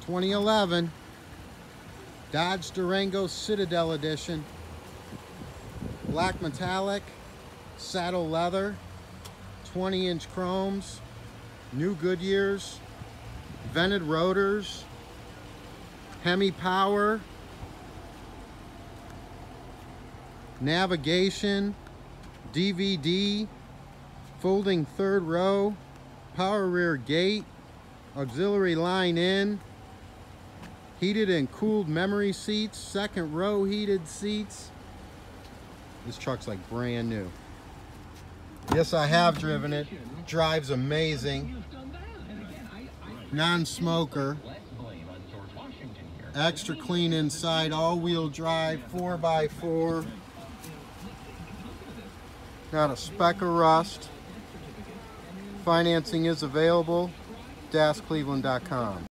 2011 Dodge Durango Citadel Edition. Black metallic, saddle leather, 20-inch chromes, new Goodyears, vented rotors, Hemi power, navigation, DVD, folding third row, power rear gate, auxiliary line in, heated and cooled memory seats, second row heated seats. This truck's like brand new. Yes, I have driven it. Drives amazing. Non-smoker. Extra clean inside, all-wheel drive, 4x4. Not a speck of rust. Financing is available. DasCleveland.com.